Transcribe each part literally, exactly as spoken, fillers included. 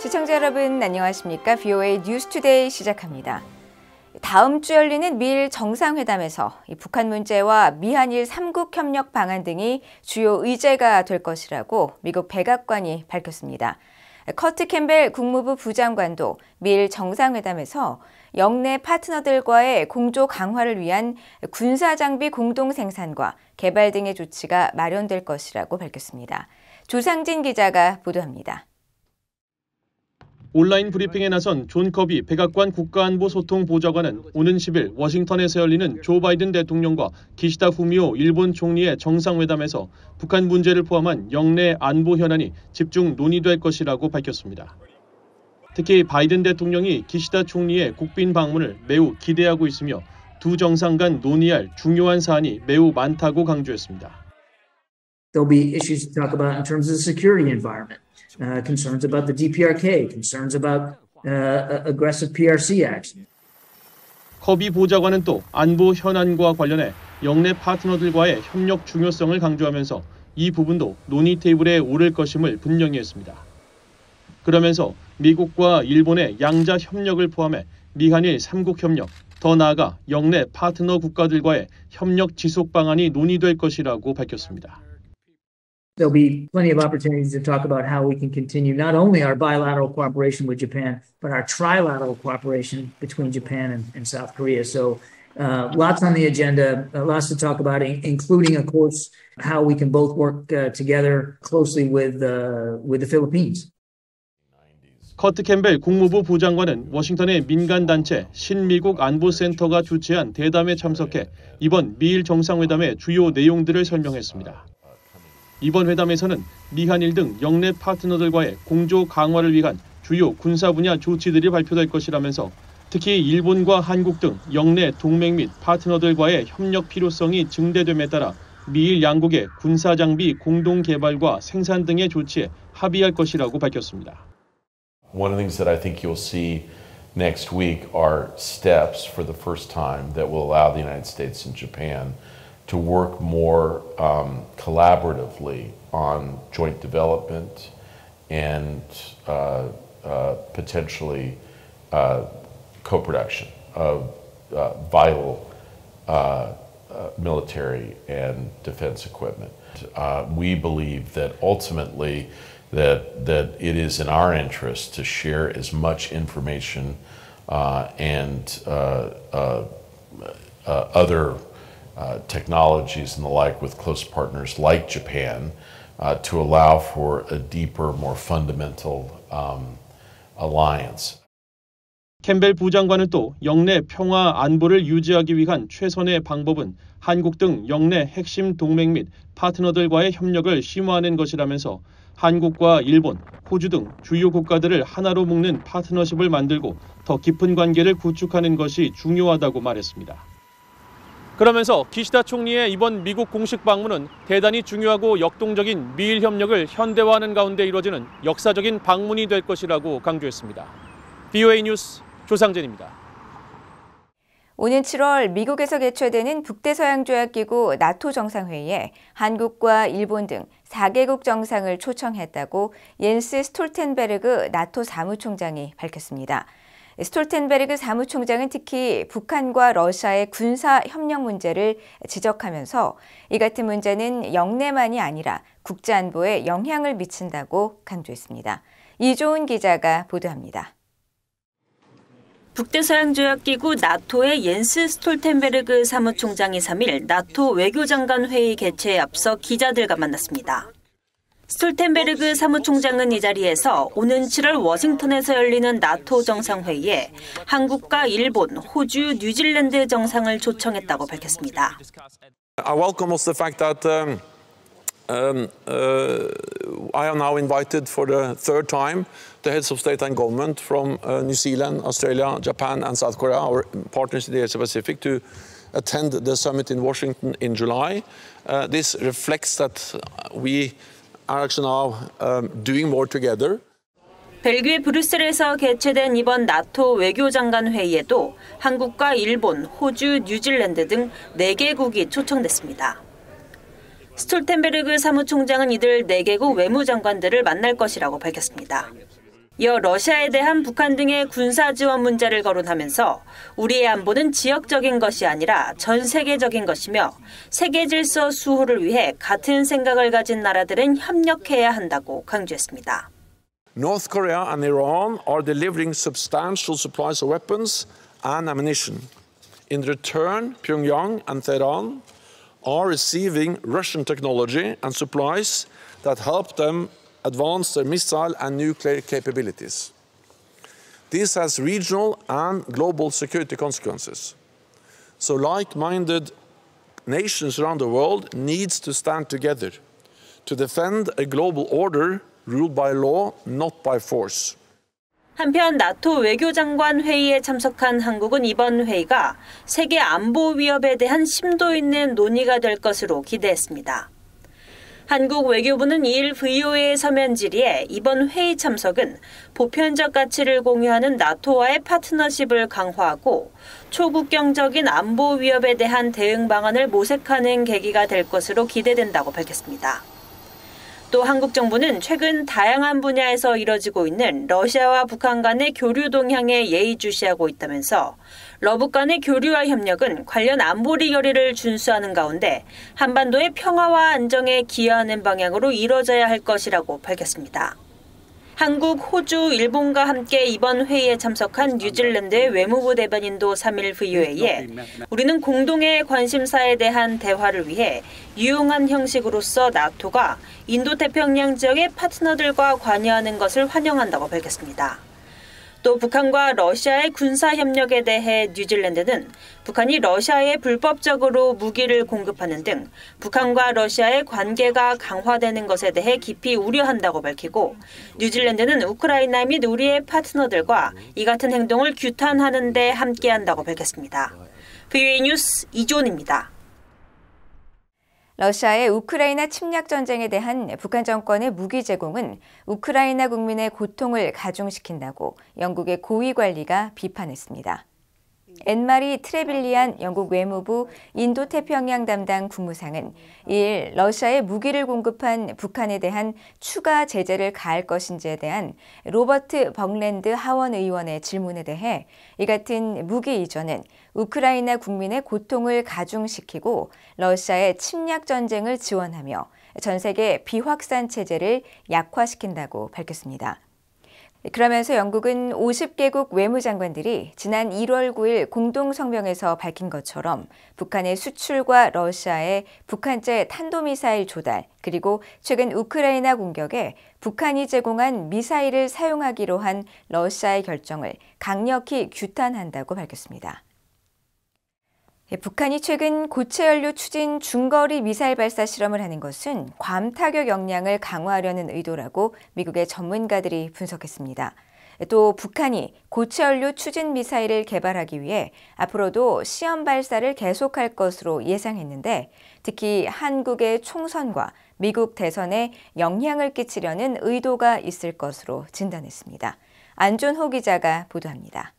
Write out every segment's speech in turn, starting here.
시청자 여러분 안녕하십니까? 브이오에이 뉴스투데이 시작합니다. 다음 주 열리는 미일 정상회담에서 이 북한 문제와 미한일 삼국 협력 방안 등이 주요 의제가 될 것이라고 미국 백악관이 밝혔습니다. 커트 캠벨 국무부 부장관도 미일 정상회담에서 영내 파트너들과의 공조 강화를 위한 군사장비 공동 생산과 개발 등의 조치가 마련될 것이라고 밝혔습니다. 조상진 기자가 보도합니다. 온라인 브리핑에 나선 존 커비 백악관 국가안보소통보좌관은 오는 십일 워싱턴에서 열리는 조 바이든 대통령과 기시다 후미오 일본 총리의 정상회담에서 북한 문제를 포함한 영내 안보 현안이 집중 논의될 것이라고 밝혔습니다. 특히 바이든 대통령이 기시다 총리의 국빈 방문을 매우 기대하고 있으며 두 정상 간 논의할 중요한 사안이 매우 많다고 강조했습니다. There'll be issues to talk about in terms of the security environment, uh, concerns about the D P R K, concerns about uh, aggressive P R C action. 커비 보좌관은 또 안보 현안과 관련해 영내 파트너들과의 협력 중요성을 강조하면서 이 부분도 논의 테이블에 오를 것임을 분명히 했습니다. 그러면서 미국과 일본의 양자 협력을 포함해 미한일 삼국 협력, 더 나아가 영내 파트너 국가들과의 협력 지속 방안이 논의될 것이라고 밝혔습니다. There'll be plenty of opportunities to talk about how we can continue not only our bilateral cooperation with Japan, but our trilateral cooperation between Japan and, and South Korea. So uh, lots on the agenda, uh, lots to talk about, including, of course, how we can both work uh, together closely with, uh, with the Philippines. 커트 캠벨 국무부 부장관은 워싱턴의 민간단체 신미국 안보센터가 주최한 대담에 참석해 이번 미일 정상회담의 주요 내용들을 설명했습니다. 이번 회담에서는 미한일 등 영내 파트너들과의 공조 강화를 위한 주요 군사 분야 조치들이 발표될 것이라면서 특히 일본과 한국 등 영내 동맹 및 파트너들과의 협력 필요성이 증대됨에 따라 미일 양국의 군사 장비 공동 개발과 생산 등의 조치에 합의할 것이라고 밝혔습니다. One of the things that I think you'll see next week are steps for the first time that will allow the United States and Japan to work more um, collaboratively on joint development and uh, uh, potentially uh, co-production of uh, vital uh, uh, military and defense equipment. Uh, we believe that ultimately that, that it is in our interest to share as much information uh, and uh, uh, uh, other Uh, technologies and the like with close partners like Japan uh, to allow for a deeper, more fundamental um, alliance. 캠벨 부장관은 또 영내 평화 안보를 유지하기 위한 최선의 방법은 한국 등 영내 핵심 동맹 및 파트너들과의 협력을 심화하는 것이라면서 한국과 일본, 호주 등 주요 국가들을 하나로 묶는 파트너십을 만들고 더 깊은 관계를 구축하는 것이 중요하다고 말했습니다. 그러면서 기시다 총리의 이번 미국 공식 방문은 대단히 중요하고 역동적인 미일 협력을 현대화하는 가운데 이루어지는 역사적인 방문이 될 것이라고 강조했습니다. 브이오에이 뉴스 조상진입니다. 오는 칠월 미국에서 개최되는 북대서양조약기구 나토 정상회의에 한국과 일본 등 사 개국 정상을 초청했다고 옌스 스톨텐베르그 나토 사무총장이 밝혔습니다. 스톨텐베르그 사무총장은 특히 북한과 러시아의 군사 협력 문제를 지적하면서 이 같은 문제는 영내만이 아니라 국제안보에 영향을 미친다고 강조했습니다. 이조은 기자가 보도합니다. 북대서양조약기구 나토의 옌스 스톨텐베르그 사무총장이 삼 일 나토 외교장관 회의 개최에 앞서 기자들과 만났습니다. 스톨텐베르그 사무총장은 이 자리에서 오는 칠월 워싱턴에서 열리는 나토 정상회의에 한국과 일본, 호주, 뉴질랜드 정상을 초청했다고 밝혔습니다. I welcome also the fact that um, um, uh, I am now invited for the third time the heads of state and government from uh, New Zealand, Australia, Japan and South Korea, our partners in the Asia Pacific, to attend the summit in Washington in July. Uh, this reflects that we are actually now um, doing more together. 벨기에 브뤼셀에서 개최된 이번 나토 외교장관 회의에도 한국과 일본, 호주, 뉴질랜드 등 네 개국이 초청됐습니다. 스톨텐베르그 사무총장은 이들 네 개국 외무장관들을 만날 것이라고 밝혔습니다. 이어 러시아에 대한 북한 등의 군사 지원 문제를 거론하면서 우리의 안보는 지역적인 것이 아니라 전 세계적인 것이며 세계 질서 수호를 위해 같은 생각을 가진 나라들은 협력해야 한다고 강조했습니다. North Korea and Iran are delivering substantial supplies of weapons and ammunition. In return, Pyongyang and Tehran are receiving Russian technology and supplies that help them advance their missile and nuclear capabilities. This has regional and global security consequences. So like-minded nations around the world needs to stand together to defend a global order ruled by law, not by force. 한편 나토 외교장관 회의에 참석한 한국은 이번 회의가 세계 안보 위협에 대한 심도 있는 논의가 될 것으로 기대했습니다. 한국 외교부는 이일 브이오에이 서면 질의에 이번 회의 참석은 보편적 가치를 공유하는 나토와의 파트너십을 강화하고 초국경적인 안보 위협에 대한 대응 방안을 모색하는 계기가 될 것으로 기대된다고 밝혔습니다. 또 한국 정부는 최근 다양한 분야에서 이뤄지고 있는 러시아와 북한 간의 교류 동향에 예의주시하고 있다면서 러북 간의 교류와 협력은 관련 안보리 결의를 준수하는 가운데 한반도의 평화와 안정에 기여하는 방향으로 이뤄져야 할 것이라고 밝혔습니다. 한국, 호주, 일본과 함께 이번 회의에 참석한 뉴질랜드의 외무부 대변인도 삼일 브이오에이에 우리는 공동의 관심사에 대한 대화를 위해 유용한 형식으로서 나토가 인도태평양 지역의 파트너들과 관여하는 것을 환영한다고 밝혔습니다. 또 북한과 러시아의 군사협력에 대해 뉴질랜드는 북한이 러시아에 불법적으로 무기를 공급하는 등 북한과 러시아의 관계가 강화되는 것에 대해 깊이 우려한다고 밝히고 뉴질랜드는 우크라이나 및 우리의 파트너들과 이 같은 행동을 규탄하는 데 함께한다고 밝혔습니다. 브이오에이 뉴스 이존입니다. 러시아의 우크라이나 침략 전쟁에 대한 북한 정권의 무기 제공은 우크라이나 국민의 고통을 가중시킨다고 영국의 고위 관리가 비판했습니다. 앤마리 트레빌리안 영국 외무부 인도태평양 담당 국무상은 이일 러시아에 무기를 공급한 북한에 대한 추가 제재를 가할 것인지에 대한 로버트 벅랜드 하원 의원의 질문에 대해 이 같은 무기 이전은 우크라이나 국민의 고통을 가중시키고 러시아의 침략 전쟁을 지원하며 전 세계 비확산 체제를 약화시킨다고 밝혔습니다. 그러면서 영국은 오십 개국 외무장관들이 지난 일월 구일 공동성명에서 밝힌 것처럼 북한의 수출과 러시아의 북한제 탄도미사일 조달, 그리고 최근 우크라이나 공격에 북한이 제공한 미사일을 사용하기로 한 러시아의 결정을 강력히 규탄한다고 밝혔습니다. 북한이 최근 고체연료 추진 중거리 미사일 발사 실험을 하는 것은 괌 타격 역량을 강화하려는 의도라고 미국의 전문가들이 분석했습니다. 또 북한이 고체연료 추진 미사일을 개발하기 위해 앞으로도 시험 발사를 계속할 것으로 예상했는데 특히 한국의 총선과 미국 대선에 영향을 끼치려는 의도가 있을 것으로 진단했습니다. 안존호 기자가 보도합니다.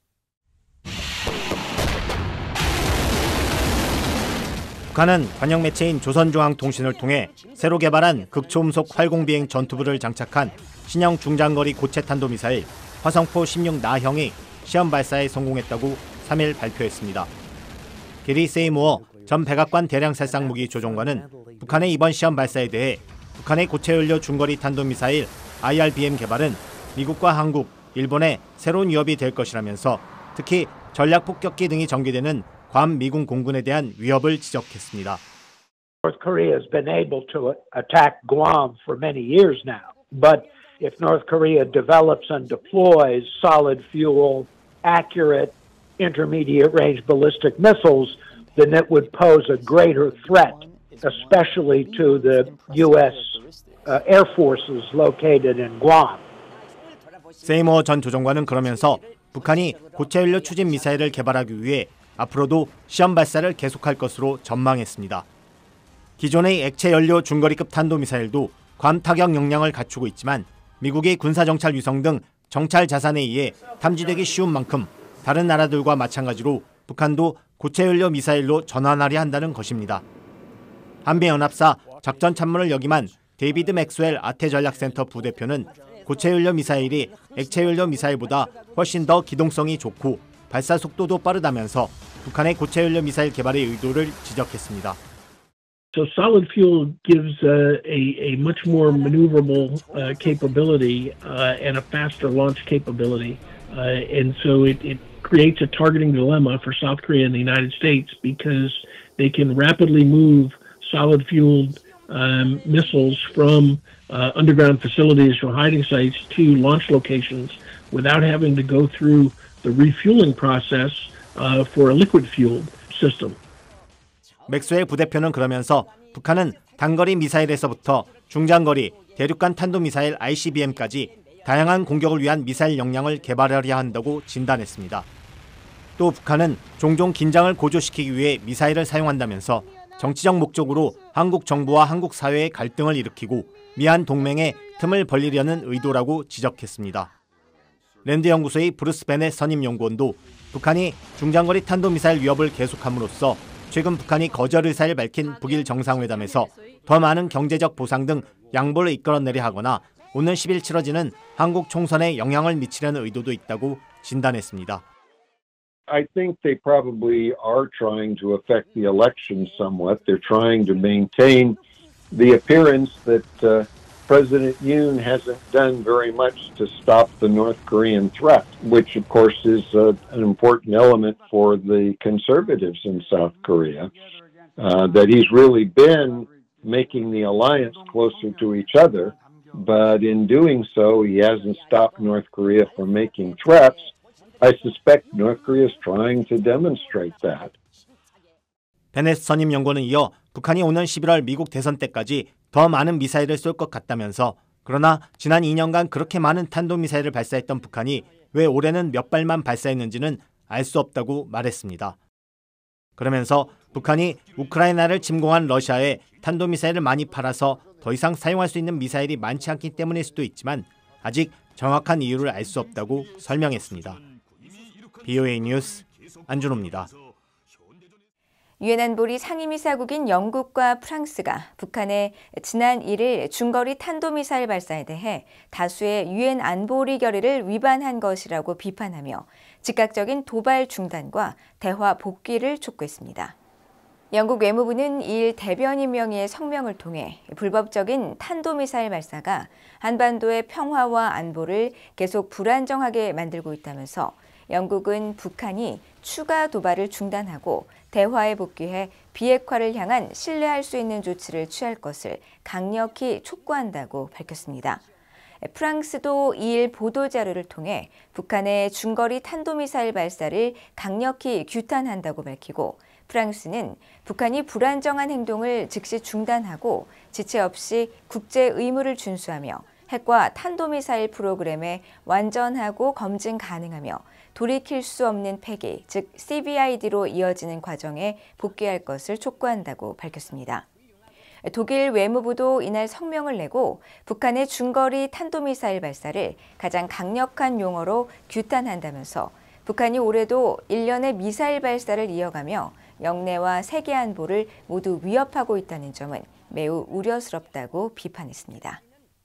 북한은 관영 매체인 조선중앙통신을 통해 새로 개발한 극초음속 활공비행 전투부를 장착한 신형 중장거리 고체 탄도미사일 화성포 십육 나형이 시험 발사에 성공했다고 삼일 발표했습니다. 게리 세이무어 전 백악관 대량살상무기 조종관은 북한의 이번 시험 발사에 대해 북한의 고체연료 중거리 탄도미사일 아이알비엠 개발은 미국과 한국, 일본의 새로운 위협이 될 것이라면서 특히 전략폭격기 등이 전개되는 괌 미군 공군에 대한 위협을 지적했습니다. North Korea has been able to attack Guam for many years now, but if North Korea develops and deploys solid fuel, accurate, intermediate range ballistic missiles, then it would pose a greater threat, especially to the U S uh, Air Forces located in Guam. 세이머 전 조종관은 그러면서 북한이 고체연료 추진 미사일을 개발하기 위해 앞으로도 시험 발사를 계속할 것으로 전망했습니다. 기존의 액체연료 중거리급 탄도미사일도 괌 타격 역량을 갖추고 있지만 미국의 군사정찰 위성 등 정찰 자산에 의해 탐지되기 쉬운 만큼 다른 나라들과 마찬가지로 북한도 고체연료 미사일로 전환하려 한다는 것입니다. 한미연합사 작전참모를 역임한 데이비드 맥스웰 아태전략센터 부대표는 고체연료 미사일이 액체연료 미사일보다 훨씬 더 기동성이 좋고 발사 속도도 빠르다면서 북한의 고체연료 미사일 개발의 의도를 지적했습니다. So solid fuel gives uh, a, a much more maneuverable uh, capability uh, and a faster launch capability. Uh, and so it, it creates a targeting dilemma for South Korea and the United States because they can rapidly move solid fueled um, missiles from uh, underground facilities or hiding sites to launch locations without having to go through the refueling process uh, for a liquid fueled system. 맥스웰 부대표는 그러면서 북한은 단거리 미사일에서부터 중장거리 대륙간 탄도미사일 아이씨비엠까지 다양한 공격을 위한 미사일 역량을 개발하려 한다고 진단했습니다. 또 북한은 종종 긴장을 고조시키기 위해 미사일을 사용한다면서 정치적 목적으로 한국 정부와 한국 사회의 갈등을 일으키고 미한 동맹에 틈을 벌리려는 의도라고 지적했습니다. 랜드 연구소의 브루스 베넷 선임 연구원도 북한이 중장거리 탄도미사일 위협을 계속함으로써 최근 북한이 거절 의사를 밝힌 북일 정상회담에서 더 많은 경제적 보상 등 양보를 이끌어내려 하거나 오는 십 일 치러지는 한국 총선에 영향을 미치려는 의도도 있다고 진단했습니다. I think they probably are trying to affect the election somewhat. They're trying to maintain the appearance that uh, President Yoon hasn't done very much to stop the North Korean threat, which of course is uh, an important element for the conservatives in South Korea, uh, that he's really been making the alliance closer to each other, but in doing so, he hasn't stopped North Korea from making threats. I suspect North Korea is trying to demonstrate that. 베넷 선임 연구원은 이어 북한이 오는 십일월 미국 대선 때까지 더 많은 미사일을 쏠 것 같다면서 그러나 지난 이 년간 그렇게 많은 탄도미사일을 발사했던 북한이 왜 올해는 몇 발만 발사했는지는 알 수 없다고 말했습니다. 그러면서 북한이 우크라이나를 침공한 러시아에 탄도미사일을 많이 팔아서 더 이상 사용할 수 있는 미사일이 많지 않기 때문일 수도 있지만 아직 정확한 이유를 알 수 없다고 설명했습니다. 비오에이 뉴스 안준호입니다. 유엔 안보리 상임이사국인 영국과 프랑스가 북한의 지난 일 일 중거리 탄도미사일 발사에 대해 다수의 유엔 안보리 결의를 위반한 것이라고 비판하며 즉각적인 도발 중단과 대화 복귀를 촉구했습니다. 영국 외무부는 이 일 대변인 명의의 성명을 통해 불법적인 탄도미사일 발사가 한반도의 평화와 안보를 계속 불안정하게 만들고 있다면서 영국은 북한이 추가 도발을 중단하고 대화에 복귀해 비핵화를 향한 신뢰할 수 있는 조치를 취할 것을 강력히 촉구한다고 밝혔습니다. 프랑스도 이 일 보도자료를 통해 북한의 중거리 탄도미사일 발사를 강력히 규탄한다고 밝히고 프랑스는 북한이 불안정한 행동을 즉시 중단하고 지체 없이 국제 의무를 준수하며 핵과 탄도미사일 프로그램에 완전하고 검증 가능하며 돌이킬 수 없는 폐기, 즉 씨비아이디로 이어지는 과정에 복귀할 것을 촉구한다고 밝혔습니다. 독일 외무부도 이날 성명을 내고 북한의 중거리 탄도미사일 발사를 가장 강력한 용어로 규탄한다면서 북한이 올해도 일련의 미사일 발사를 이어가며 영내와 세계 안보를 모두 위협하고 있다는 점은 매우 우려스럽다고 비판했습니다.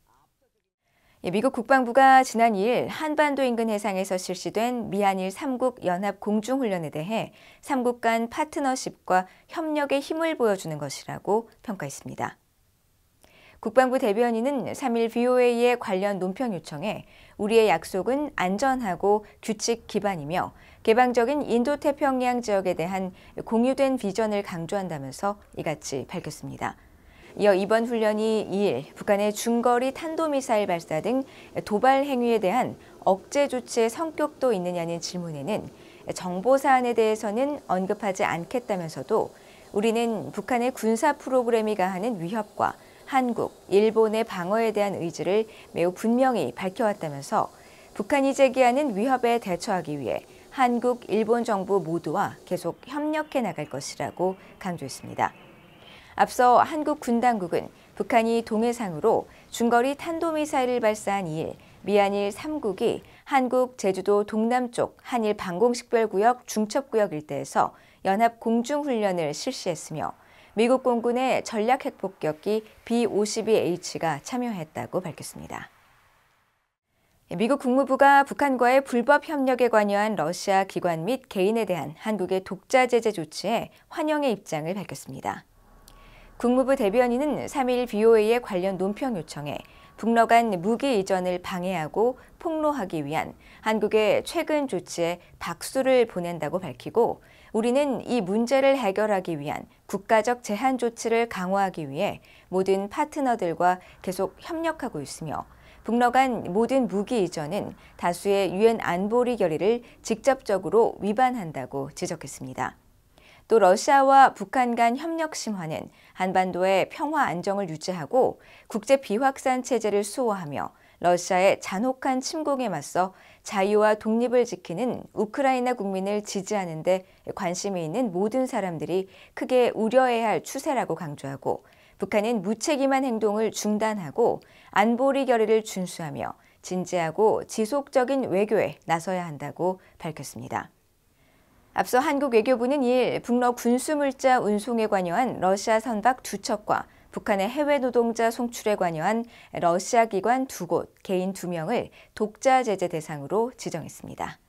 미국 국방부가 지난 이 일 한반도 인근 해상에서 실시된 미한일 삼국 연합 공중훈련에 대해 삼국 간 파트너십과 협력의 힘을 보여주는 것이라고 평가했습니다. 국방부 대변인은 삼 일 브이오에이의 관련 논평 요청에 우리의 약속은 안전하고 규칙 기반이며 개방적인 인도태평양 지역에 대한 공유된 비전을 강조한다면서 이같이 밝혔습니다. 이어 이번 훈련이 이 일 북한의 중거리 탄도미사일 발사 등 도발 행위에 대한 억제 조치의 성격도 있느냐는 질문에는 정보 사안에 대해서는 언급하지 않겠다면서도 우리는 북한의 군사 프로그램이 가하는 위협과 한국, 일본의 방어에 대한 의지를 매우 분명히 밝혀왔다면서 북한이 제기하는 위협에 대처하기 위해 한국, 일본 정부 모두와 계속 협력해 나갈 것이라고 강조했습니다. 앞서 한국 군 당국은 북한이 동해상으로 중거리 탄도미사일을 발사한 이 일 미한일 삼국이 한국, 제주도 동남쪽 한일 방공식별구역 중첩구역 일대에서 연합 공중훈련을 실시했으며 미국 공군의 전략 핵폭격기 비 오십이 에이치가 참여했다고 밝혔습니다. 미국 국무부가 북한과의 불법 협력에 관여한 러시아 기관 및 개인에 대한 한국의 독자 제재 조치에 환영의 입장을 밝혔습니다. 국무부 대변인은 삼 일 브이오에이의 관련 논평 요청에 북러 간 무기 이전을 방해하고 폭로하기 위한 한국의 최근 조치에 박수를 보낸다고 밝히고 우리는 이 문제를 해결하기 위한 국가적 제한 조치를 강화하기 위해 모든 파트너들과 계속 협력하고 있으며 북러 간 모든 무기 이전은 다수의 유엔 안보리 결의를 직접적으로 위반한다고 지적했습니다. 또 러시아와 북한 간 협력 심화는 한반도의 평화 안정을 유지하고 국제 비확산 체제를 수호하며 러시아의 잔혹한 침공에 맞서 자유와 독립을 지키는 우크라이나 국민을 지지하는 데 관심이 있는 모든 사람들이 크게 우려해야 할 추세라고 강조하고 북한은 무책임한 행동을 중단하고 안보리 결의를 준수하며 진지하고 지속적인 외교에 나서야 한다고 밝혔습니다. 앞서 한국 외교부는 이일 북러 군수물자 운송에 관여한 러시아 선박 두 척과 북한의 해외 노동자 송출에 관여한 러시아 기관 두 곳, 개인 두 명을 독자 제재 대상으로 지정했습니다.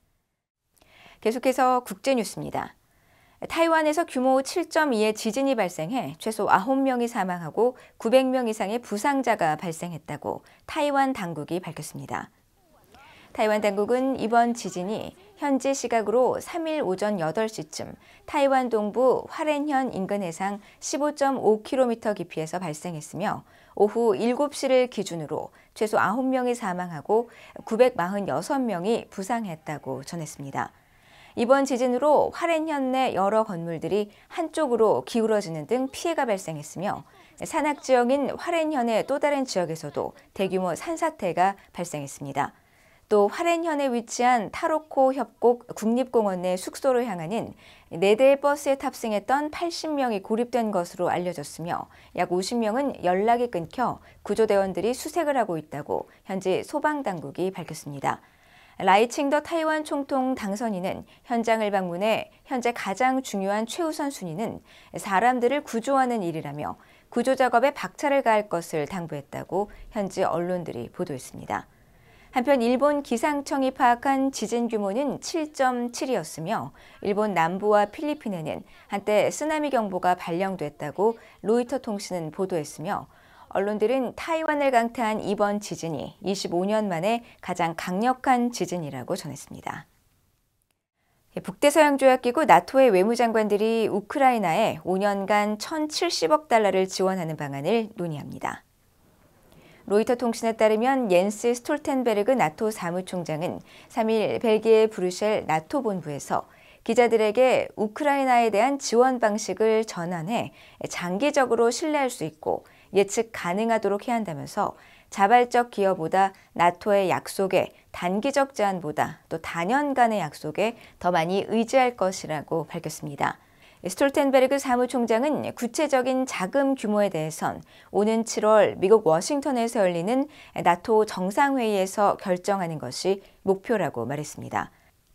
계속해서 국제 뉴스입니다. 타이완에서 규모 칠 점 이의 지진이 발생해 최소 아홉 명이 사망하고 구백 명 이상의 부상자가 발생했다고 타이완 당국이 밝혔습니다. 타이완 당국은 이번 지진이 현지 시각으로 삼 일 오전 여덟 시쯤 타이완 동부 화롄현 인근 해상 십오 점 오 킬로미터 깊이에서 발생했으며 오후 일곱 시를 기준으로 최소 아홉 명이 사망하고 구백사십육 명이 부상했다고 전했습니다. 이번 지진으로 화롄현 내 여러 건물들이 한쪽으로 기울어지는 등 피해가 발생했으며 산악 지역인 화롄현의 또 다른 지역에서도 대규모 산사태가 발생했습니다. 또 화롄현에 위치한 타로코 협곡 국립공원 내 숙소로 향하는 네 대의 버스에 탑승했던 팔십 명이 고립된 것으로 알려졌으며 약 오십 명은 연락이 끊겨 구조대원들이 수색을 하고 있다고 현지 소방당국이 밝혔습니다. 라이칭더 타이완 총통 당선인은 현장을 방문해 현재 가장 중요한 최우선 순위는 사람들을 구조하는 일이라며 구조 작업에 박차를 가할 것을 당부했다고 현지 언론들이 보도했습니다. 한편 일본 기상청이 파악한 지진 규모는 칠 점 칠이었으며 일본 남부와 필리핀에는 한때 쓰나미 경보가 발령됐다고 로이터 통신은 보도했으며 언론들은 타이완을 강타한 이번 지진이 이십오 년 만에 가장 강력한 지진이라고 전했습니다. 북대서양조약기구 나토의 외무장관들이 우크라이나에 오 년간 천칠십억 달러를 지원하는 방안을 논의합니다. 로이터 통신에 따르면 옌스 스톨텐베르그 나토 사무총장은 삼 일 벨기에 브뤼셀 나토 본부에서 기자들에게 우크라이나에 대한 지원 방식을 전환해 장기적으로 신뢰할 수 있고 예측 가능하도록 해야 한다면서 자발적 기여보다 나토의 약속에 단기적 제안보다 또 다년간의 약속에 더 많이 의지할 것이라고 밝혔습니다. 스톨텐베르그 사무총장은 구체적인 자금 규모에 대해선 오는 칠월 미국 워싱턴에서 열리는 나토 정상회의에서 결정하는 것이 목표라고 말했습니다.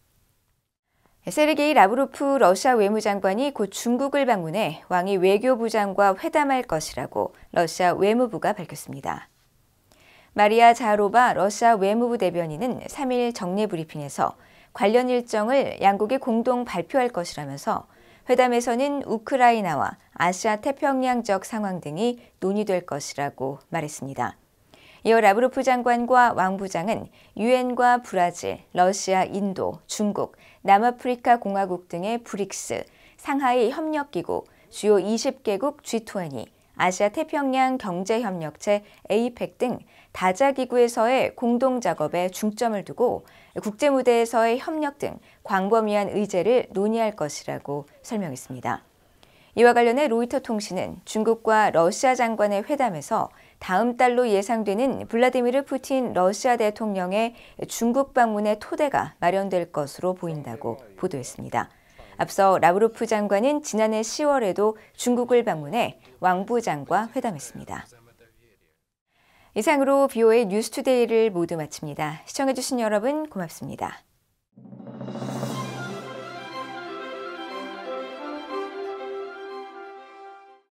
세르게이 라브로프 러시아 외무장관이 곧 중국을 방문해 왕이 외교부장과 회담할 것이라고 러시아 외무부가 밝혔습니다. 마리아 자하로바 러시아 외무부 대변인은 삼 일 정례 브리핑에서 관련 일정을 양국이 공동 발표할 것이라면서 회담에서는 우크라이나와 아시아 태평양 지역 상황 등이 논의될 것이라고 말했습니다. 이어 라브로프 장관과 왕 부장은 유엔과 브라질, 러시아, 인도, 중국, 남아프리카 공화국 등의 브릭스, 상하이 협력기구, 주요 이십 개국 지 이십, 아시아 태평양 경제협력체 에이펙 등 다자기구에서의 공동작업에 중점을 두고 국제무대에서의 협력 등 광범위한 의제를 논의할 것이라고 설명했습니다. 이와 관련해 로이터 통신은 중국과 러시아 장관의 회담에서 다음 달로 예상되는 블라디미르 푸틴 러시아 대통령의 중국 방문의 토대가 마련될 것으로 보인다고 보도했습니다. 앞서 라브로프 장관은 지난해 시월에도 중국을 방문해 왕 부장과 회담했습니다. 이상으로 브이오에이 뉴스투데이를 모두 마칩니다. 시청해주신 여러분 고맙습니다.